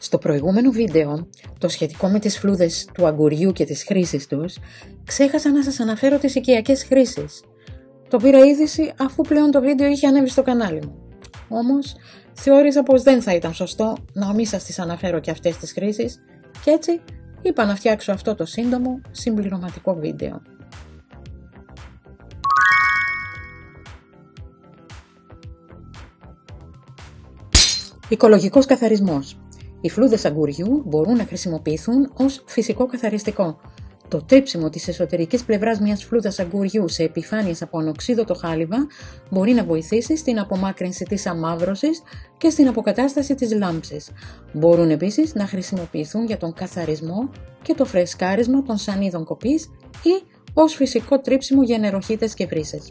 Στο προηγούμενο βίντεο, το σχετικό με τις φλούδες του αγκουριού και τις χρήσεις τους, ξέχασα να σας αναφέρω τις οικιακές χρήσεις. Το πήρα είδηση αφού πλέον το βίντεο είχε ανέβει στο κανάλι μου. Όμως, θεώρησα πως δεν θα ήταν σωστό να μην σας τις αναφέρω και αυτές τις χρήσεις και έτσι είπα να φτιάξω αυτό το σύντομο συμπληρωματικό βίντεο. Οικολογικός καθαρισμός. Οι φλούδες αγκουριού μπορούν να χρησιμοποιηθούν ως φυσικό καθαριστικό. Το τρίψιμο της εσωτερικής πλευράς μιας φλούδας αγκουριού σε επιφάνειες από ανοξίδωτο χάλιβα μπορεί να βοηθήσει στην απομάκρυνση της αμαύρωσης και στην αποκατάσταση της λάμψης. Μπορούν επίσης να χρησιμοποιηθούν για τον καθαρισμό και το φρεσκάρισμα των σανίδων κοπής ή ως φυσικό τρίψιμο για νεροχύτες και βρύσες.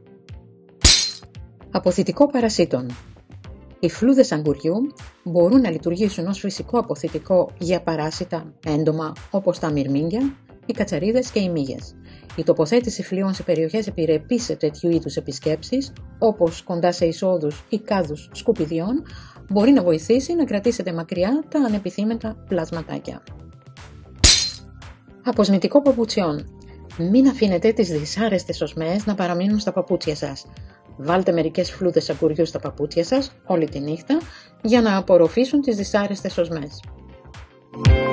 Αποθητικό παρασίτων. Οι φλούδες αγκουριού μπορούν να λειτουργήσουν ως φυσικό αποθητικό για παράσιτα έντομα όπως τα μυρμήγκια, οι κατσαρίδες και οι μύγες. Η τοποθέτηση φλοιών σε περιοχές επιρρεπείς σε τέτοιου είδους επισκέψεις, όπως κοντά σε εισόδους ή κάδους σκουπιδιών, μπορεί να βοηθήσει να κρατήσετε μακριά τα ανεπιθύμητα πλασματάκια. Αποσμητικό παπουτσιών. Μην αφήνετε τις δυσάρεστες οσμές να παραμείνουν στα παπούτσια σας. Βάλτε μερικές φλούδες αγκουριού στα παπούτσια σας όλη τη νύχτα για να απορροφήσουν τις δυσάρεστες οσμές.